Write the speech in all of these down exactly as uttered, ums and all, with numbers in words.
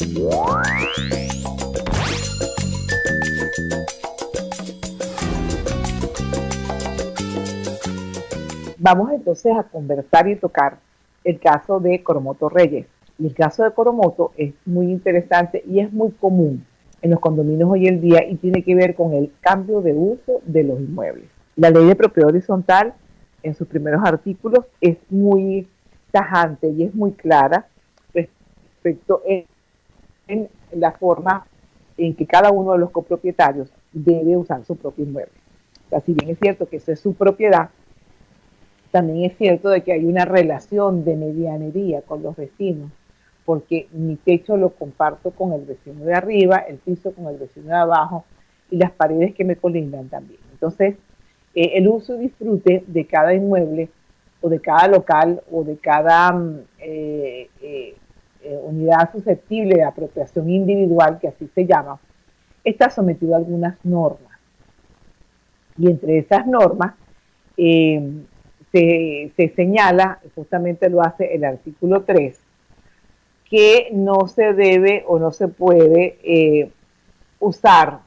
Vamos entonces a conversar y tocar el caso de Coromoto Reyes. Y el caso de Coromoto es muy interesante y es muy común en los condominios hoy en día y tiene que ver con el cambio de uso de los inmuebles. La ley de propiedad horizontal en sus primeros artículos es muy tajante y es muy clara respecto en, en la forma en que cada uno de los copropietarios debe usar su propio inmueble. O sea, si bien es cierto que eso es su propiedad, también es cierto de que hay una relación de medianería con los vecinos, porque mi techo lo comparto con el vecino de arriba, el piso con el vecino de abajo y las paredes que me colindan también. Entonces, eh, el uso y disfrute de cada inmueble o de cada local o de cada eh, eh, eh, unidad susceptible de apropiación individual, que así se llama, está sometido a algunas normas. Y entre esas normas, eh, Se, se señala, justamente lo hace el artículo tres, que no se debe o no se puede eh, usar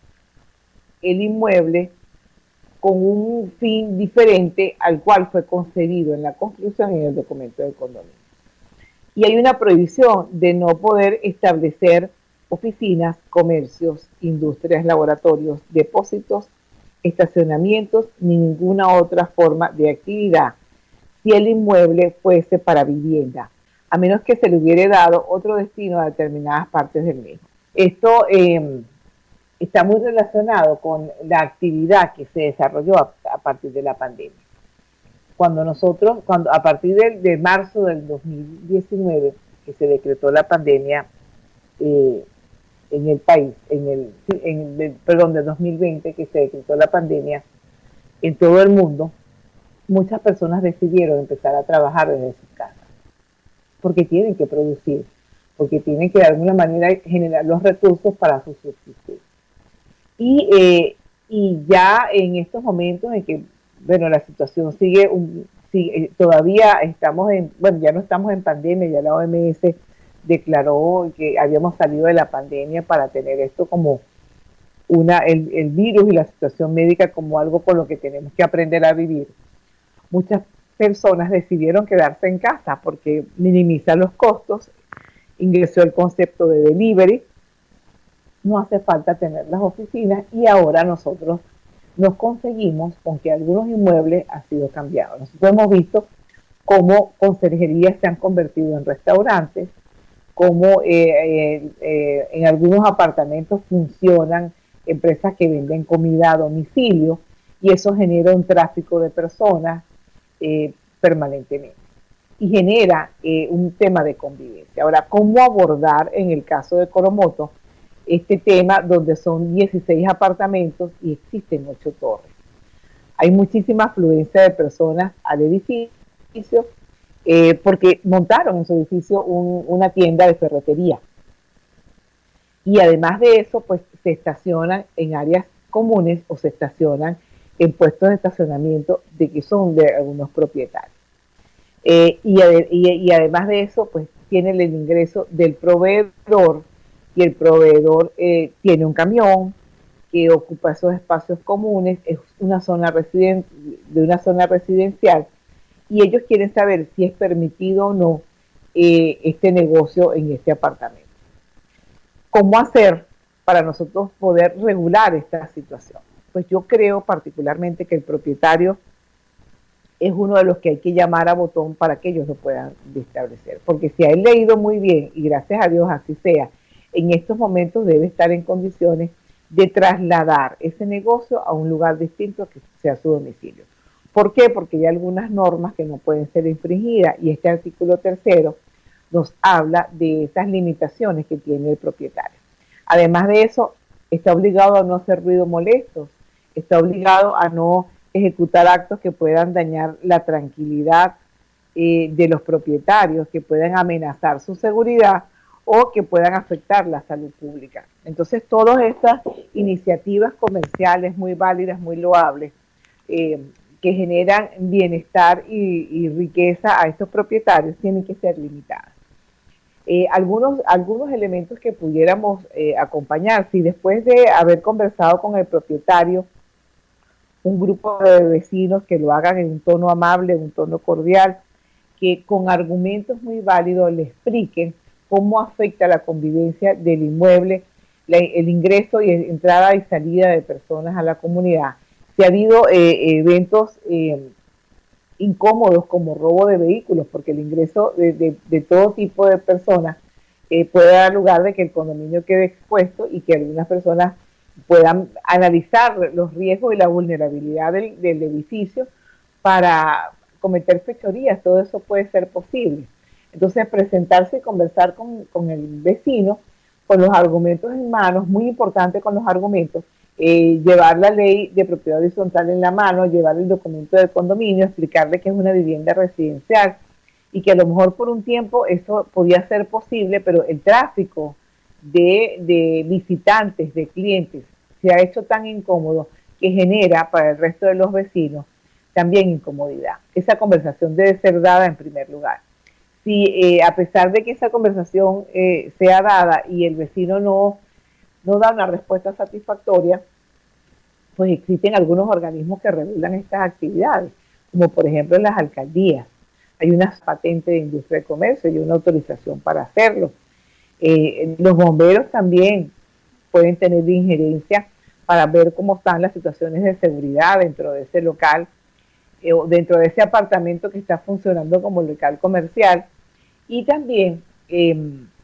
el inmueble con un fin diferente al cual fue concebido en la construcción y en el documento del condominio. Y hay una prohibición de no poder establecer oficinas, comercios, industrias, laboratorios, depósitos, estacionamientos ni ninguna otra forma de actividad si el inmueble fuese para vivienda, a menos que se le hubiera dado otro destino a determinadas partes del mismo. Esto eh, está muy relacionado con la actividad que se desarrolló a, a partir de la pandemia. Cuando nosotros, cuando a partir de, de marzo del dos mil diecinueve, que se decretó la pandemia eh, en el país, en el, en el, perdón, de dos mil veinte, que se decretó la pandemia en todo el mundo, muchas personas decidieron empezar a trabajar desde sus casas, porque tienen que producir, porque tienen que de alguna manera generar los recursos para su subsistencia. Y, eh, y ya en estos momentos en que, bueno, la situación sigue, un, sigue, todavía estamos en, bueno, ya no estamos en pandemia, ya la O M S declaró que habíamos salido de la pandemia para tener esto como una, el, el virus y la situación médica como algo con lo que tenemos que aprender a vivir. Muchas personas decidieron quedarse en casa porque minimizan los costos, ingresó el concepto de delivery, no hace falta tener las oficinas y ahora nosotros nos conseguimos con que algunos inmuebles han sido cambiados. Nosotros hemos visto cómo conserjerías se han convertido en restaurantes, cómo eh, eh, eh, en algunos apartamentos funcionan empresas que venden comida a domicilio y eso genera un tráfico de personas eh, permanentemente y genera eh, un tema de convivencia. Ahora, ¿cómo abordar en el caso de Coromoto este tema donde son dieciséis apartamentos y existen ocho torres? Hay muchísima afluencia de personas al edificio eh, porque montaron en su edificio un, una tienda de ferretería. Y además de eso, pues se estacionan en áreas comunes o se estacionan en puestos de estacionamiento de que son de algunos propietarios. Eh, y, y, y además de eso, pues tienen el ingreso del proveedor y el proveedor eh, tiene un camión que ocupa esos espacios comunes, es una zona residen de una zona residencial y ellos quieren saber si es permitido o no eh, este negocio en este apartamento. ¿Cómo hacer para nosotros poder regular esta situación? Pues yo creo particularmente que el propietario es uno de los que hay que llamar a botón para que ellos lo puedan establecer. Porque si a él le ha ido muy bien, y gracias a Dios así sea, en estos momentos debe estar en condiciones de trasladar ese negocio a un lugar distinto que sea su domicilio. ¿Por qué? Porque hay algunas normas que no pueden ser infringidas y este artículo tercero nos habla de esas limitaciones que tiene el propietario. Además de eso, está obligado a no hacer ruido molesto, está obligado a no ejecutar actos que puedan dañar la tranquilidad eh, de los propietarios, que puedan amenazar su seguridad o que puedan afectar la salud pública. Entonces, todas estas iniciativas comerciales muy válidas, muy loables, eh, que generan bienestar y, y riqueza a estos propietarios, tienen que ser limitadas. Eh, algunos, algunos elementos que pudiéramos eh, acompañar, si después de haber conversado con el propietario, un grupo de vecinos que lo hagan en un tono amable, en un tono cordial, que con argumentos muy válidos le expliquen cómo afecta la convivencia del inmueble, la, el ingreso y entrada y salida de personas a la comunidad. Si ha habido eh, eventos eh, incómodos como robo de vehículos, porque el ingreso de, de, de todo tipo de personas eh, puede dar lugar de que el condominio quede expuesto y que algunas personas puedan analizar los riesgos y la vulnerabilidad del, del edificio para cometer fechorías. Todo eso puede ser posible. Entonces, presentarse y conversar con, con el vecino con los argumentos en manos, muy importante con los argumentos, eh, llevar la ley de propiedad horizontal en la mano, llevar el documento del condominio, explicarle que es una vivienda residencial y que a lo mejor por un tiempo eso podía ser posible, pero el tráfico de, de visitantes, de clientes, se ha hecho tan incómodo que genera para el resto de los vecinos también incomodidad. Esa conversación debe ser dada en primer lugar. Si eh, a pesar de que esa conversación eh, sea dada y el vecino no, no da una respuesta satisfactoria, pues existen algunos organismos que regulan estas actividades, como por ejemplo en las alcaldías. Hay una patente de industria de comercio y una autorización para hacerlo. Eh, los bomberos también pueden tener injerencia para ver cómo están las situaciones de seguridad dentro de ese local, eh, dentro de ese apartamento que está funcionando como local comercial. Y también eh,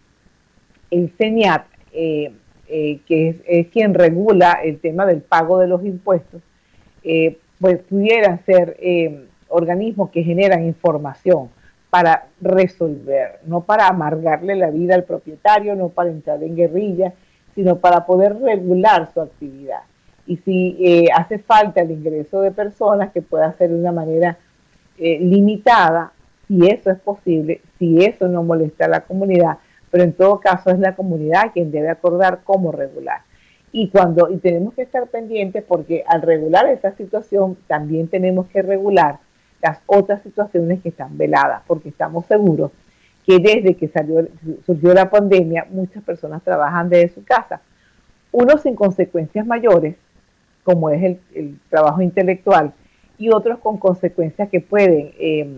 el CENIAT, eh, eh, que es, es quien regula el tema del pago de los impuestos, eh, pues pudieran ser eh, organismos que generan información para resolver, no para amargarle la vida al propietario, no para entrar en guerrilla, sino para poder regular su actividad. Y si eh, hace falta el ingreso de personas, que pueda ser de una manera eh, limitada, si eso es posible, si eso no molesta a la comunidad, pero en todo caso es la comunidad quien debe acordar cómo regular. Y cuando y tenemos que estar pendientes, porque al regular esa situación también tenemos que regular las otras situaciones que están veladas, porque estamos seguros que desde que salió, surgió la pandemia, muchas personas trabajan desde su casa, unos sin consecuencias mayores, como es el, el trabajo intelectual, y otros con consecuencias que pueden eh,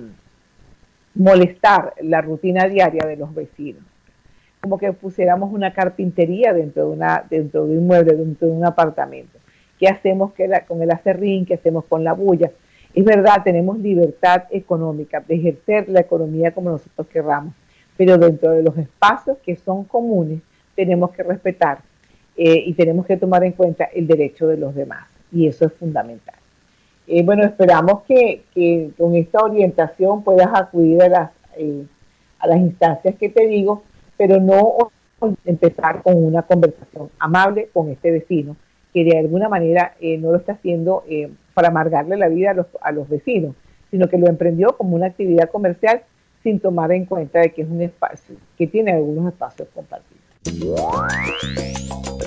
molestar la rutina diaria de los vecinos. Como que pusiéramos una carpintería dentro de, una, dentro de un mueble, dentro de un apartamento. ¿Qué hacemos que la, con el acerrín? ¿Qué hacemos con la bulla? Es verdad, tenemos libertad económica de ejercer la economía como nosotros querramos, pero dentro de los espacios que son comunes tenemos que respetar eh, y tenemos que tomar en cuenta el derecho de los demás, y eso es fundamental. Eh, bueno, esperamos que, que con esta orientación puedas acudir a las, eh, a las instancias que te digo, pero no empezar con una conversación amable con este vecino, que de alguna manera eh, no lo está haciendo eh, para amargarle la vida a los, a los vecinos, sino que lo emprendió como una actividad comercial sin tomar en cuenta de que es un espacio, que tiene algunos espacios compartidos.